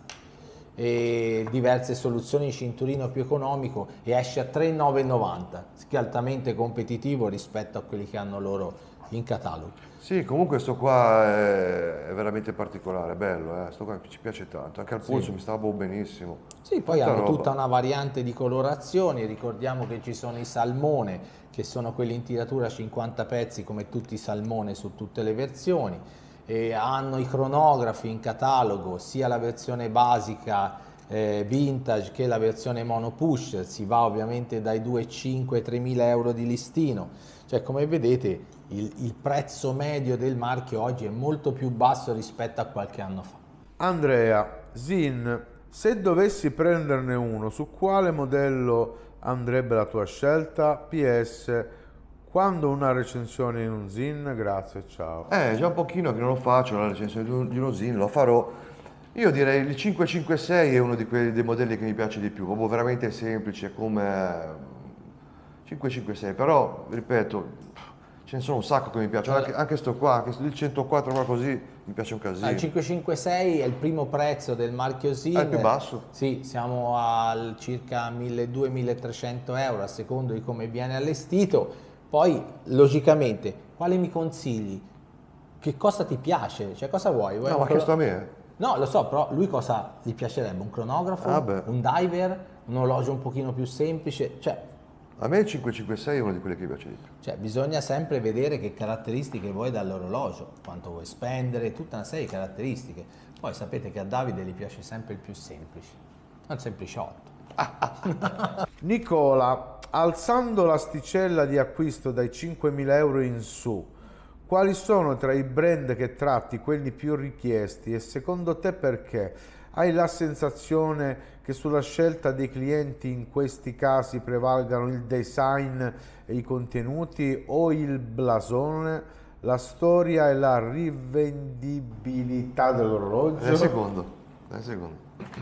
e diverse soluzioni di cinturino più economico, e esce a tremilanovecentovananta, che è altamente competitivo rispetto a quelli che hanno loro in catalogo. Sì, comunque sto qua è, è veramente particolare, è bello, eh. Sto qua ci piace tanto, anche al polso Sì. mi stava benissimo. Sì, poi Tanta hanno roba. tutta una variante di colorazioni. Ricordiamo che ci sono i salmone, che sono quelli in tiratura cinquanta pezzi come tutti i salmone su tutte le versioni. E hanno i cronografi in catalogo, sia la versione basica eh, vintage che la versione mono push. Si va ovviamente dai duemilacinquecento ai tremila euro di listino. Cioè, come vedete, il, il prezzo medio del marchio oggi è molto più basso rispetto a qualche anno fa. Andrea, Zin, se dovessi prenderne uno, su quale modello andrebbe la tua scelta? P S, quando una recensione in un Zin? Grazie, ciao. Eh, già un pochino che non lo faccio, la recensione di un- di uno Zin, lo farò. Io direi il cinquecentocinquantasei è uno di quelli dei modelli che mi piace di più, proprio veramente semplice come cinquecentocinquantasei, però ripeto, ce ne sono un sacco che mi piacciono, anche, anche sto qua, anche sto- il centoquattro qua così, mi piace un casino. Il cinquecentocinquantasei è il primo prezzo del marchio Zin. È il più basso? Sì, siamo al circa milleduecento milletrecento euro a secondo di come viene allestito. Poi, logicamente, quale mi consigli? Che cosa ti piace? Cioè, cosa vuoi? Vuoi No, un ma cro- questo a me, eh. No, lo so, però lui cosa gli piacerebbe? Un cronografo? Ah, beh. Un diver? Un orologio un pochino più semplice? Cioè, A me il cinquecentocinquantasei è uno di quelli che mi piace di più. Cioè, bisogna sempre vedere che caratteristiche vuoi dall'orologio, quanto vuoi spendere, tutta una serie di caratteristiche. Poi sapete che a Davide gli piace sempre il più semplice, è un sempliciotto. Nicola, alzando l'asticella di acquisto dai cinquemila euro in su, quali sono tra i brand che tratti quelli più richiesti e secondo te perché? Hai la sensazione che sulla scelta dei clienti in questi casi prevalgano il design e i contenuti o il blasone, la storia e la rivendibilità dell'orologio? È il secondo, è il secondo.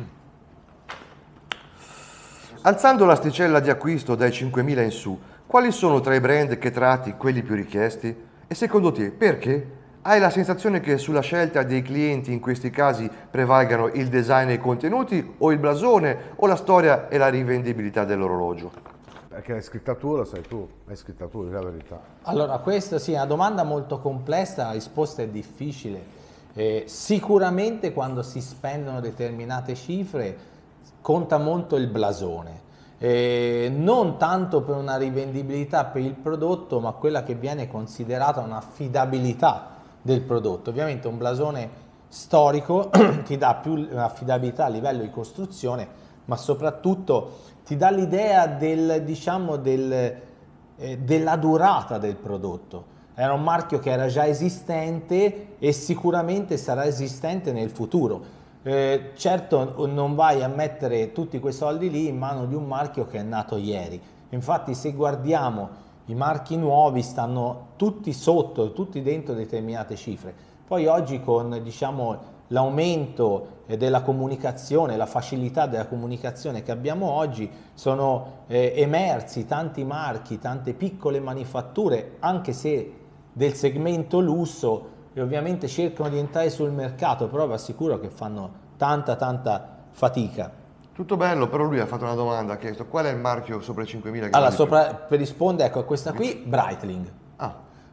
Alzando l'asticella di acquisto dai cinquemila in su, quali sono tra i brand che tratti quelli più richiesti? E secondo te perché? Hai la sensazione che sulla scelta dei clienti in questi casi prevalgano il design e i contenuti o il blasone o la storia e la rivendibilità dell'orologio? Perché l'hai scritta tu, lo sai tu, l'hai scritta tu, è la verità. Allora, questa sì, è una domanda molto complessa, la risposta è difficile. Eh, sicuramente quando si spendono determinate cifre conta molto il blasone. Eh, non tanto per una rivendibilità per il prodotto, ma quella che viene considerata un'affidabilità del prodotto. Ovviamente un blasone storico ti dà più affidabilità a livello di costruzione, ma soprattutto ti dà l'idea del, diciamo, del, eh, della durata del prodotto. Era un marchio che era già esistente e sicuramente sarà esistente nel futuro. Eh, certo non vai a mettere tutti quei soldi lì in mano di un marchio che è nato ieri. Infatti, se guardiamo i marchi nuovi stanno tutti sotto, tutti dentro determinate cifre. Poi oggi con, diciamo, l'aumento della comunicazione, la facilità della comunicazione che abbiamo oggi, sono eh, emersi tanti marchi, tante piccole manifatture, anche se del segmento lusso, e ovviamente cercano di entrare sul mercato, però vi assicuro che fanno tanta tanta fatica. Tutto bello, però lui ha fatto una domanda, ha chiesto qual è il marchio sopra i cinquemila che Allora, vale di più? sopra, per rispondere ecco, a questa qui, Breitling. Ah,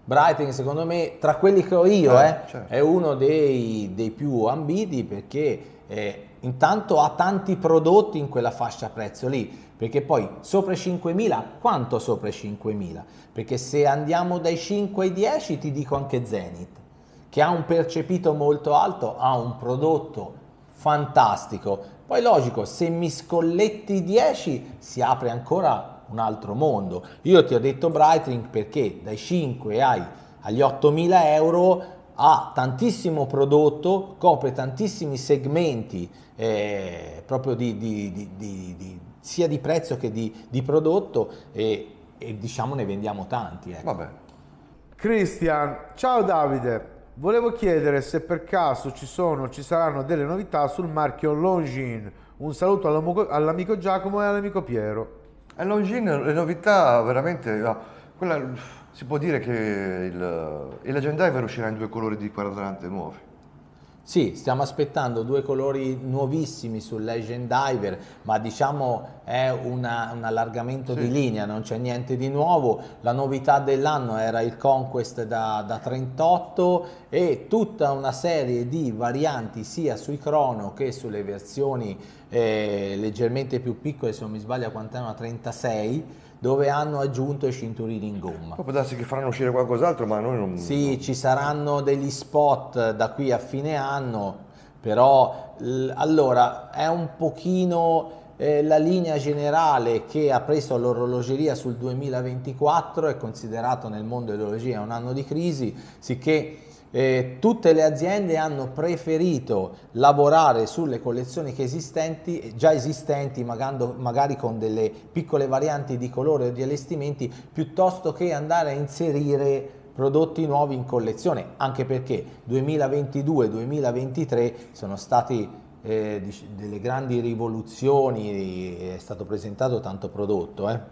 Breitling secondo me, tra quelli che ho io, Eh, eh, certo. è uno dei, dei più ambiti perché eh, intanto ha tanti prodotti in quella fascia prezzo lì, perché poi sopra i cinquemila, quanto sopra i cinquemila? Perché se andiamo dai cinque ai dieci ti dico anche Zenith, che ha un percepito molto alto, ha un prodotto fantastico. Poi logico, se mi scolletti i dieci si apre ancora un altro mondo. Io ti ho detto Breitling perché dai cinque ai, agli ottomila euro ha tantissimo prodotto, copre tantissimi segmenti eh, proprio di, di, di, di, di, sia di prezzo che di, di prodotto e, e diciamo ne vendiamo tanti. Ecco. Vabbè. Christian, ciao Davide, volevo chiedere se per caso ci sono, ci saranno delle novità sul marchio Longines. Un saluto all'amico all'amico Giacomo e all'amico Piero. A Longines le novità veramente, no, quella, si può dire che il, il Legend Diver uscirà in due colori di quadrante nuovi. Sì, stiamo aspettando due colori nuovissimi sul Legend Diver, ma diciamo è una, un allargamento Sì. di linea, non c'è niente di nuovo. La novità dell'anno era il Conquest da, da trentotto e tutta una serie di varianti sia sui Chrono che sulle versioni eh, leggermente più piccole, se non mi sbaglio quant'erano, trentasei, dove hanno aggiunto i cinturini in gomma. Poi può darsi che faranno uscire qualcos'altro, ma noi non... Sì, ci saranno degli spot da qui a fine anno, però l- allora è un pochino eh, la linea generale che ha preso l'orologeria sul duemilaventiquattro, è considerato nel mondo dell'orologeria un anno di crisi, sicché eh, tutte le aziende hanno preferito lavorare sulle collezioni che esistenti, già esistenti, magando, magari con delle piccole varianti di colore o di allestimenti, piuttosto che andare a inserire prodotti nuovi in collezione, anche perché duemilaventidue duemilaventitré sono stati eh, delle grandi rivoluzioni, è stato presentato tanto prodotto. Eh.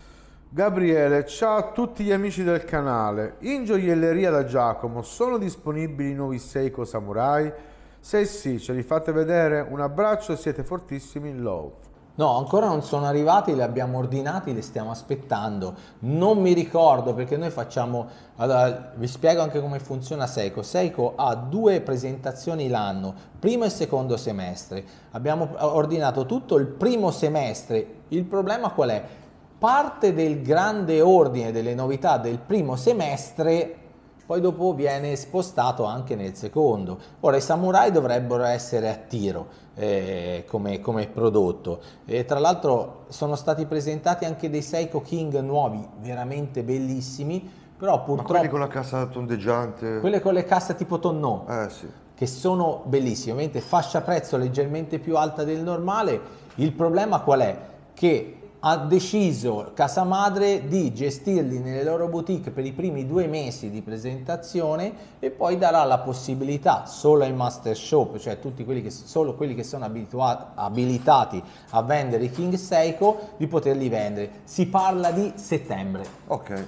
Gabriele, ciao a tutti gli amici del canale. In gioielleria da Giacomo sono disponibili i nuovi Seiko Samurai? Se sì, ce li fate vedere? Un abbraccio, siete fortissimi, love. No, ancora non sono arrivati, li abbiamo ordinati, li stiamo aspettando. Non mi ricordo perché noi facciamo... Allora, vi spiego anche come funziona Seiko. Seiko ha due presentazioni l'anno, primo e secondo semestre. Abbiamo ordinato tutto il primo semestre. Il problema qual è? Parte del grande ordine delle novità del primo semestre poi dopo viene spostato anche nel secondo. Ora i Samurai dovrebbero essere a tiro eh, come, come prodotto e tra l'altro sono stati presentati anche dei Seiko King nuovi veramente bellissimi, però Ma purtroppo quelli con la cassa tondeggiante... quelle con le casse tipo tonneau Eh sì. che sono bellissime, ovviamente fascia prezzo leggermente più alta del normale. Il problema qual è? Che ha deciso casa madre di gestirli nelle loro boutique per i primi due mesi di presentazione e poi darà la possibilità solo ai master shop, cioè tutti quelli che, solo quelli che sono abitua- abilitati a vendere i King Seiko, di poterli vendere. Si parla di settembre. Ok.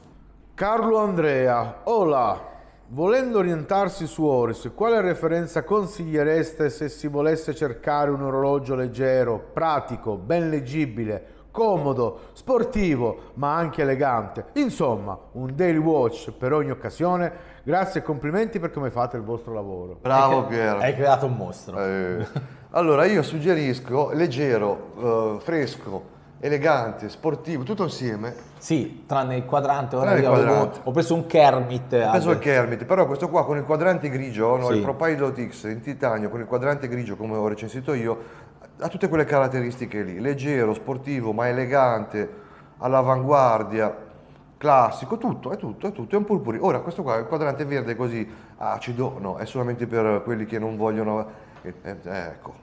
Carlo Andrea, hola. Volendo orientarsi su Oris, quale referenza consigliereste se si volesse cercare un orologio leggero, pratico, ben leggibile, comodo, sportivo, ma anche elegante? Insomma, un daily watch per ogni occasione. Grazie e complimenti per come fate il vostro lavoro. Bravo Piero. Hai creato un mostro. Eh, allora io suggerisco leggero, eh, fresco, elegante, sportivo, tutto insieme. Sì, tranne il quadrante, ora Tranne il io avevo- quadrante. ho preso un Kermit. Ho preso ah, il Kermit, però questo qua con il quadrante grigio, no? Sì. Il ProPilot X in titanio con il quadrante grigio come ho recensito io, ha tutte quelle caratteristiche lì, leggero, sportivo, ma elegante, all'avanguardia, classico, tutto, è tutto, è tutto, è un purpurì. Ora questo qua, il quadrante verde così acido, no, è solamente per quelli che non vogliono, eh, eh, ecco.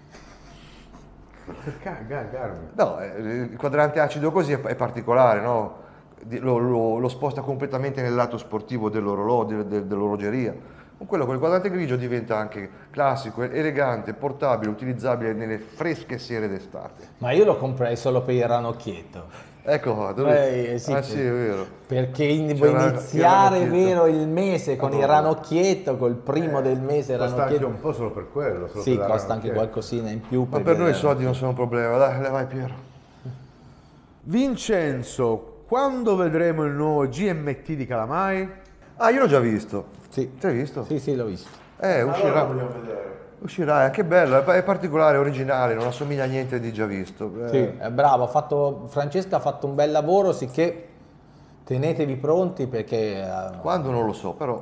No, eh, il quadrante acido così è, è particolare, no? Di- Lo, lo- lo sposta completamente nel lato sportivo dell'orologio, del- dell'orologeria. Con quello con il quadrante grigio diventa anche classico, elegante, portabile, utilizzabile nelle fresche sere d'estate. Ma io lo comprei solo per il ranocchietto. Ecco qua, dove... Eh, sì, ah sì, è vero. Perché in- C'era- vuoi c'era iniziare ranocchietto. vero il mese con il Adoro. ranocchietto, col primo del mese Costa anche ranocchietto. un po' solo per quello. Solo Sì, per la costa anche ranocchietta. qualcosina in più. Ma per per il noi i soldi non ranocchietto. sono un problema, dai, vai Piero. Vincenzo, quando vedremo il nuovo G M T di Calamai? Ah, io l'ho già visto. Sì. Ti hai visto? Sì, sì, l'ho visto. Eh, uscirà. Allora vogliamo vedere. Uscirà, è anche bello, è particolare, originale, non assomiglia a niente di già visto. Eh, Sì, è bravo, ha fatto, Francesca ha fatto un bel lavoro, sicché tenetevi pronti perché... eh, Quando non lo so, però.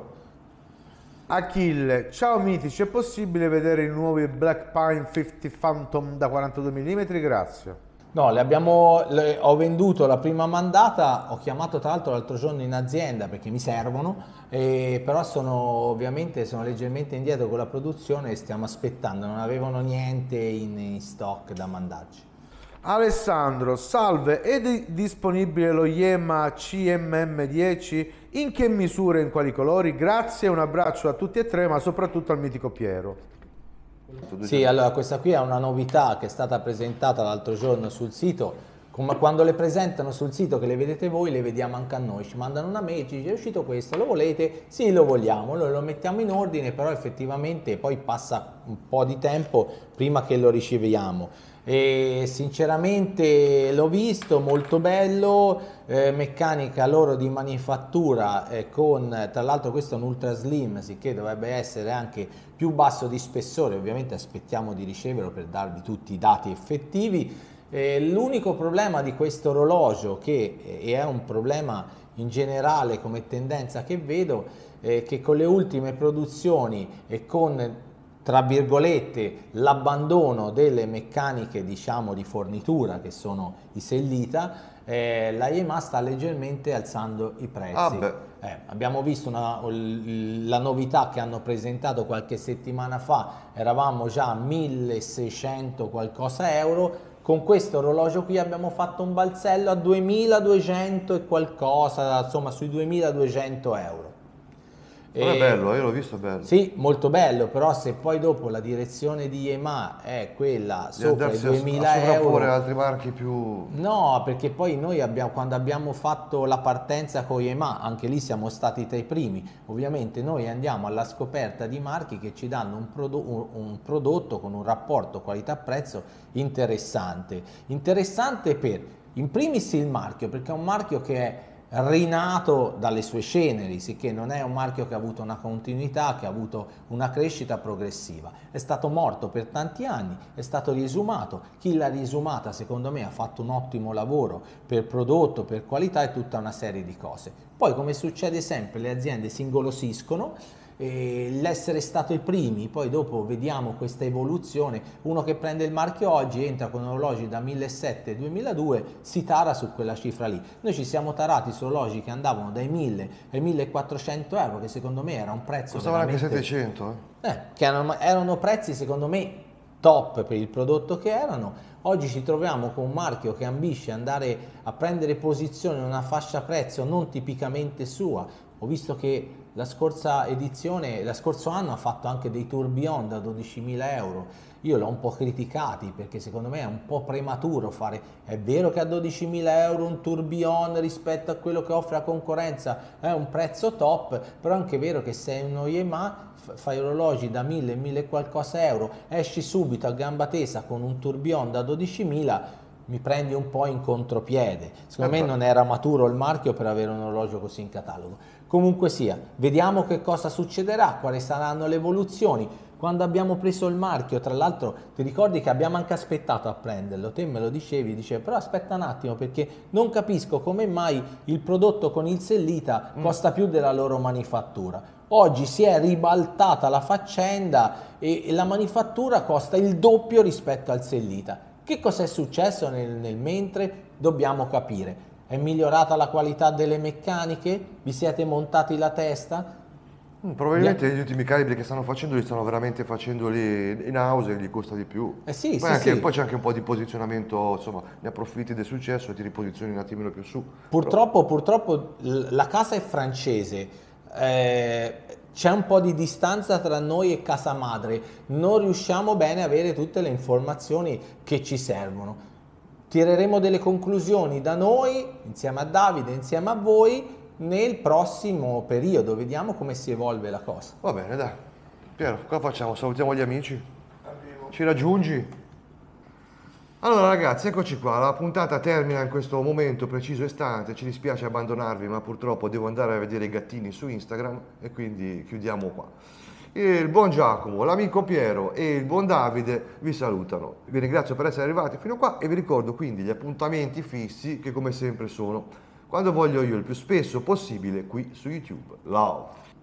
Achille, ciao mitici, è possibile vedere i nuovi Black Pine cinquanta Phantom da quarantadue millimetri? Grazie. No, le abbiamo, le- ho venduto la prima mandata, ho chiamato tra l'altro l'altro giorno in azienda perché mi servono, e però sono ovviamente sono leggermente indietro con la produzione e stiamo aspettando, non avevano niente in, in stock da mandarci. Alessandro, salve, è di- disponibile lo Yema C M M dieci? In che misura e in quali colori? Grazie, un abbraccio a tutti e tre, ma soprattutto al mitico Piero. Sì, allora questa qui è una novità che è stata presentata l'altro giorno sul sito. Come quando le presentano sul sito che le vedete voi, le vediamo anche a noi, ci mandano una mail, ci dice è uscito questo, lo volete? Sì, lo vogliamo, noi lo mettiamo in ordine, però effettivamente poi passa un po' di tempo prima che lo riceviamo. E sinceramente l'ho visto, molto bello, eh, meccanica loro di manifattura, eh, con tra l'altro questo è un ultra slim, sicché dovrebbe essere anche più basso di spessore, ovviamente aspettiamo di riceverlo per darvi tutti i dati effettivi. Eh, l'unico problema di questo orologio, che eh, è un problema in generale come tendenza che vedo, è che con le ultime produzioni e con tra virgolette l'abbandono delle meccaniche diciamo di fornitura che sono i Sellita, eh, la Yamaha sta leggermente alzando i prezzi. Ah, beh. Eh, abbiamo visto una, la novità che hanno presentato qualche settimana fa, eravamo già a milleseicento qualcosa euro, con questo orologio qui abbiamo fatto un balzello a duemiladuecento e qualcosa, insomma sui duemiladuecento euro. Non è bello, io l'ho visto bello. Sì, molto bello, però se poi dopo la direzione di Yamaha è quella Di sopra i andarsi a- duemila a sovrapporre euro, altri marchi più. no, perché poi noi abbiamo, quando abbiamo fatto la partenza con Yamaha, anche lì siamo stati tra i primi, ovviamente noi andiamo alla scoperta di marchi che ci danno un, prodo- un- un prodotto con un rapporto qualità-prezzo interessante. Interessante per, in primis il marchio, perché è un marchio che è rinato dalle sue ceneri, sicché non è un marchio che ha avuto una continuità, che ha avuto una crescita progressiva. È stato morto per tanti anni, è stato riesumato. Chi l'ha riesumata secondo me ha fatto un ottimo lavoro per prodotto, per qualità e tutta una serie di cose. Poi, come succede sempre, le aziende si ingolosiscono. L'essere stato i primi, poi dopo vediamo questa evoluzione, uno che prende il marchio oggi entra con orologi da millesettecento e duemiladue, si tara su quella cifra lì. Noi ci siamo tarati su orologi che andavano dai mille ai millequattrocento euro, che secondo me era un prezzo Costavano anche veramente... settecento, eh? Eh, che erano, erano prezzi secondo me top per il prodotto che erano. Oggi ci troviamo con un marchio che ambisce andare a prendere posizione in una fascia prezzo non tipicamente sua. Ho visto che la scorsa edizione, lo scorso anno ha fatto anche dei tourbillon da dodicimila euro. Io l'ho un po' criticati perché secondo me è un po' prematuro fare. È vero che a dodicimila euro un tourbillon rispetto a quello che offre la concorrenza è un prezzo top, però è anche vero che se è uno Yamaha fai orologi da mille, mille e qualcosa euro, esci subito a gamba tesa con un tourbillon da dodicimila, mi prendi un po' in contropiede. Secondo me non era maturo il marchio per avere un orologio così in catalogo. Comunque sia, vediamo che cosa succederà, quali saranno le evoluzioni. Quando abbiamo preso il marchio, tra l'altro ti ricordi che abbiamo anche aspettato a prenderlo, te me lo dicevi, dicevi però aspetta un attimo perché non capisco come mai il prodotto con il Sellita costa più della loro manifattura. Oggi si è ribaltata la faccenda e la manifattura costa il doppio rispetto al Sellita. Che cosa è successo nel, nel mentre? Dobbiamo capire. È migliorata la qualità delle meccaniche? Vi siete montati la testa? Mm, Probabilmente gli ultimi calibri che stanno facendo li stanno veramente facendo lì in house e gli costa di più. Eh sì, poi sì, anche- sì. poi c'è anche un po' di posizionamento, insomma, ne approfitti del successo e ti riposizioni un attimino più su. Purtroppo, purtroppo l- la casa è francese, eh, c'è un po' di distanza tra noi e casa madre, non riusciamo bene a avere tutte le informazioni che ci servono. Tireremo delle conclusioni da noi, insieme a Davide, insieme a voi, nel prossimo periodo, vediamo come si evolve la cosa. Va bene, dai. Piero, cosa facciamo? Salutiamo gli amici? Ci raggiungi? Allora ragazzi, eccoci qua, la puntata termina in questo momento preciso istante, ci dispiace abbandonarvi ma purtroppo devo andare a vedere i gattini su Instagram e quindi chiudiamo qua. Il buon Giacomo, l'amico Piero e il buon Davide vi salutano. Vi ringrazio per essere arrivati fino a qua e vi ricordo quindi gli appuntamenti fissi che come sempre sono quando voglio io il più spesso possibile qui su YouTube. Love!